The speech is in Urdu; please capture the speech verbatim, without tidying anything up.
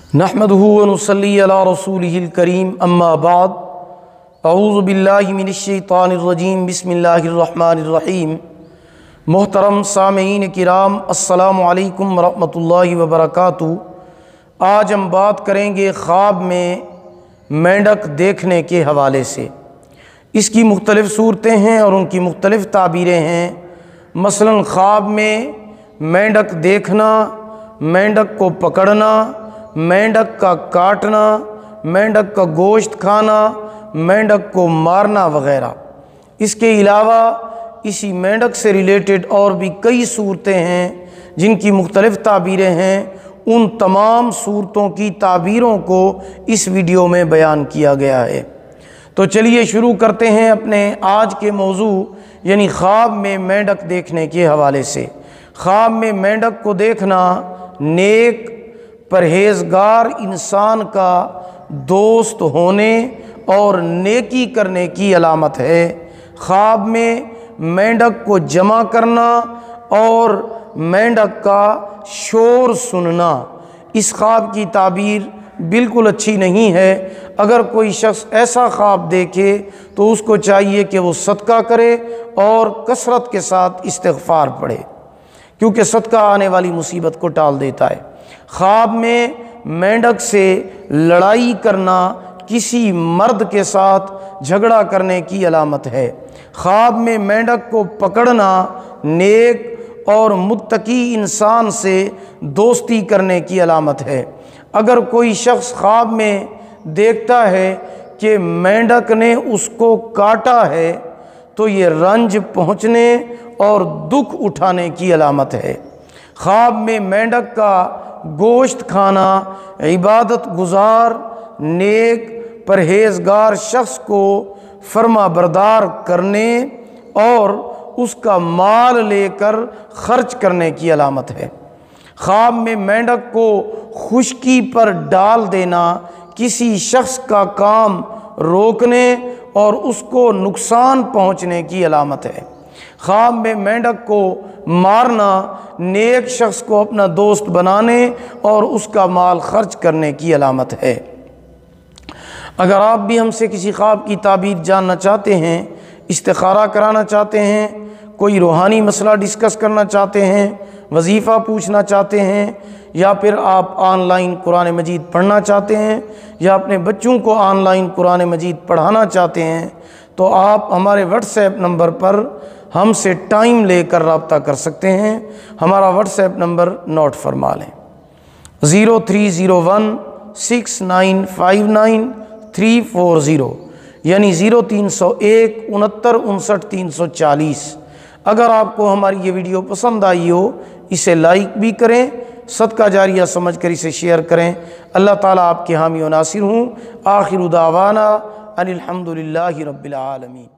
نحمدہ و نصلی علی رسولہ الکریم اما بعد اعوذ باللہ من الشیطان الرجیم بسم اللہ الرحمن الرحیم۔ محترم سامعین کرام، السلام علیکم ورحمۃ اللہ وبرکاتہ۔ آج ہم بات کریں گے خواب میں مینڈک دیکھنے کے حوالے سے۔ اس کی مختلف صورتیں ہیں اور ان کی مختلف تعبیریں ہیں۔ مثلاً خواب میں مینڈک دیکھنا، مینڈک کو پکڑنا، مینڈک کا کاٹنا، مینڈک کا گوشت کھانا، مینڈک کو مارنا وغیرہ۔ اس کے علاوہ اسی مینڈک سے ریلیٹڈ اور بھی کئی صورتیں ہیں جن کی مختلف تعبیریں ہیں۔ ان تمام صورتوں کی تعبیروں کو اس ویڈیو میں بیان کیا گیا ہے۔ تو چلیے شروع کرتے ہیں اپنے آج کے موضوع یعنی خواب میں مینڈک دیکھنے کے حوالے سے۔ خواب میں مینڈک کو دیکھنا نیک پرہیزگار انسان کا دوست ہونے اور نیکی کرنے کی علامت ہے۔ خواب میں مینڈک کو جمع کرنا اور مینڈک کا شور سننا، اس خواب کی تعبیر بالکل اچھی نہیں ہے۔ اگر کوئی شخص ایسا خواب دیکھے تو اس کو چاہیے کہ وہ صدقہ کرے اور کثرت کے ساتھ استغفار پڑھے، کیونکہ صدقہ آنے والی مصیبت کو ٹال دیتا ہے۔ خواب میں مینڈک سے لڑائی کرنا کسی مرد کے ساتھ جھگڑا کرنے کی علامت ہے۔ خواب میں مینڈک کو پکڑنا نیک اور متقی انسان سے دوستی کرنے کی علامت ہے۔ اگر کوئی شخص خواب میں دیکھتا ہے کہ مینڈک نے اس کو کاٹا ہے تو یہ رنج پہنچنے اور دکھ اٹھانے کی علامت ہے۔ خواب میں مینڈک کا گوشت کھانا عبادت گزار نیک پرہیزگار شخص کو فرما بردار کرنے اور اس کا مال لے کر خرچ کرنے کی علامت ہے۔ خواب میں مینڈک کو خشکی پر ڈال دینا کسی شخص کا کام روکنے اور اس کو نقصان پہنچنے کی علامت ہے۔ خواب میں مینڈک کو مارنا نیک شخص کو اپنا دوست بنانے اور اس کا مال خرچ کرنے کی علامت ہے۔ اگر آپ بھی ہم سے کسی خواب کی تعبیر جاننا چاہتے ہیں، استخارہ کرانا چاہتے ہیں، کوئی روحانی مسئلہ ڈسکس کرنا چاہتے ہیں، وظیفہ پوچھنا چاہتے ہیں، یا پھر آپ آن لائن قرآن مجید پڑھنا چاہتے ہیں یا اپنے بچوں کو آن لائن قرآن مجید پڑھانا چاہتے ہیں، تو آپ ہمارے واٹس ایپ نمبر پر ہم سے ٹائم لے کر رابطہ کر سکتے ہیں۔ ہمارا واٹس ایپ نمبر نوٹ فرما لیں، zero three zero one six nine five nine three four zero, یعنی زیرو تین سو ایک انہتر انسٹھ تین سو چالیس۔ اگر آپ کو ہماری یہ ویڈیو پسند آئی ہو اسے لائک بھی کریں، صدقہ جاریہ سمجھ کر اسے شیئر کریں۔ اللہ تعالیٰ آپ کے حامی و ناصر ہوں۔ آخر دعوانا ان الحمد للہ رب العالمین۔